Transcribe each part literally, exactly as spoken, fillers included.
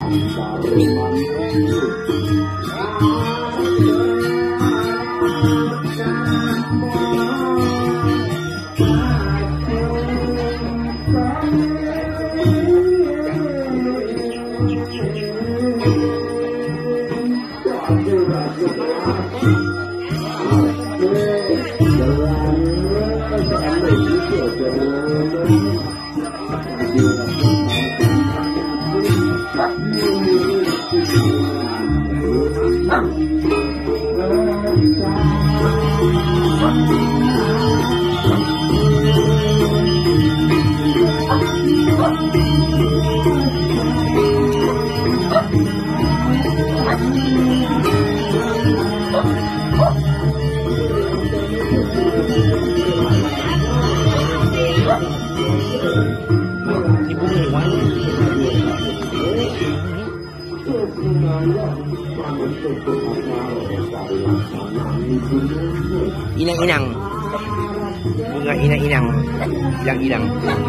Inang-inang, bunga inang-inang, ilang-ilang.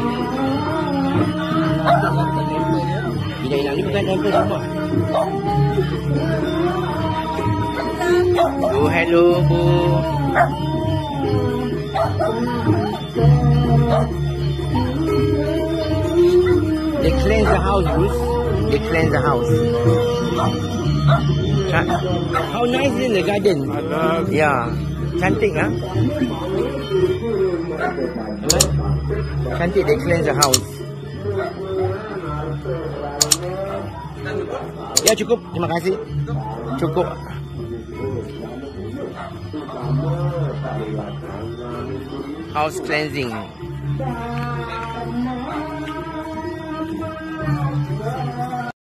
Inang-inang ni bukan tempel semua. Oh, hello, Bu. They cleanse the house, Bruce. They cleanse the house. How nice in the garden. Yeah. Cantik kan? Cantik, they cleanse the house. Ya cukup, terima kasih. Cukup. House cleansing.